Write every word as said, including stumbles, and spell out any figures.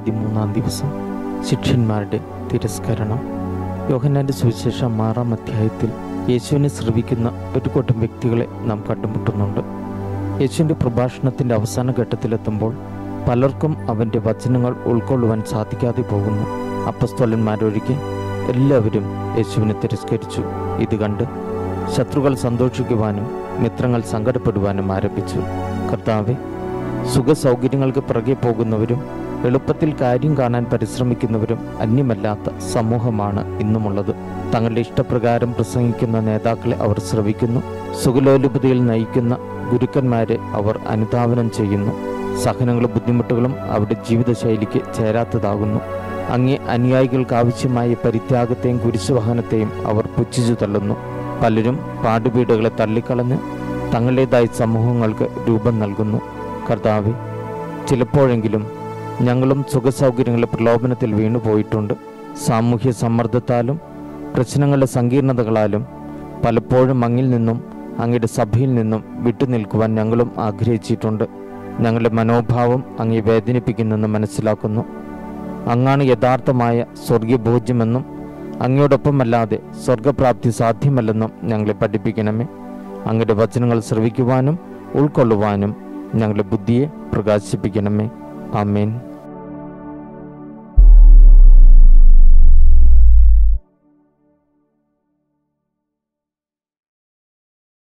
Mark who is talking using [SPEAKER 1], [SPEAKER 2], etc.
[SPEAKER 1] പതിമൂന്നാം ദിവസം ശിഷ്യന്മാരുടെ തിരസ്കരണം. യോഹന്നാന്റെ സുവിശേഷം ആറാം അധ്യായത്തിൽ യേശുവിനെ ശ്രവിക്കുന്ന ഒരു കൂട്ടം വ്യക്തികളെ നാം കണ്ടുമുട്ടുന്നുണ്ട്. യേശുവിൻ്റെ പ്രഭാഷണത്തിൻ്റെ അവസാന ഘട്ടത്തിലെത്തുമ്പോൾ പലർക്കും അവൻ്റെ വചനങ്ങൾ ഉൾക്കൊള്ളുവാൻ സാധിക്കാതെ പോകുന്നു. അപ്പസ്തോലന്മാരൊഴികെ എല്ലാവരും യേശുവിനെ തിരസ്കരിച്ചു. ഇത് കണ്ട് ശത്രുക്കൾ സന്തോഷിക്കുവാനും മിത്രങ്ങൾ സങ്കടപ്പെടുവാനും ആരംഭിച്ചു. കർത്താവെ, സുഖസൗകര്യങ്ങൾക്ക് പിറകെ പോകുന്നവരും എളുപ്പത്തിൽ കാര്യം കാണാൻ പരിശ്രമിക്കുന്നവരും അന്യമല്ലാത്ത സമൂഹമാണ് ഇന്നുമുള്ളത്. തങ്ങളുടെ ഇഷ്ടപ്രകാരം പ്രസംഗിക്കുന്ന നേതാക്കളെ അവർ ശ്രവിക്കുന്നു. സുഖലോലുപതയിൽ നയിക്കുന്ന ഗുരുക്കന്മാരെ അവർ അനുധാവനം ചെയ്യുന്നു. സഹനങ്ങളും ബുദ്ധിമുട്ടുകളും അവരുടെ ജീവിതശൈലിക്ക് ചേരാത്തതാകുന്നു. അങ്ങേ അനുയായികൾക്ക് ആവശ്യമായ പരിത്യാഗത്തെയും കുരിശുവാഹനത്തെയും അവർ പുച്ഛിച്ചു തള്ളുന്നു. പലരും പാടുപീടുകളെ തള്ളിക്കളഞ്ഞ് തങ്ങളുടേതായ സമൂഹങ്ങൾക്ക് രൂപം നൽകുന്നു. കർത്താവെ, ചിലപ്പോഴെങ്കിലും ഞങ്ങളും സുഖസൗകര്യങ്ങളുടെ പ്രലോഭനത്തിൽ വീണുപോയിട്ടുണ്ട്. സാമൂഹ്യ സമ്മർദ്ദത്താലും പ്രശ്നങ്ങളുടെ സങ്കീർണതകളാലും പലപ്പോഴും അങ്ങിൽ നിന്നും അങ്ങയുടെ സഭയിൽ നിന്നും വിട്ടുനിൽക്കുവാൻ ഞങ്ങളും ആഗ്രഹിച്ചിട്ടുണ്ട്. ഞങ്ങളുടെ മനോഭാവം അങ്ങേ വേദനിപ്പിക്കുന്നെന്ന് മനസ്സിലാക്കുന്നു. അങ്ങാണ് യഥാർത്ഥമായ സ്വർഗീയഭോജ്യമെന്നും അങ്ങയോടൊപ്പമല്ലാതെ സ്വർഗപ്രാപ്തി സാധ്യമല്ലെന്നും ഞങ്ങളെ പഠിപ്പിക്കണമേ. അങ്ങയുടെ വചനങ്ങൾ ശ്രവിക്കുവാനും ഉൾക്കൊള്ളുവാനും ഞങ്ങളുടെ ബുദ്ധിയെ പ്രകാശിപ്പിക്കണമേ. ആമേൻ.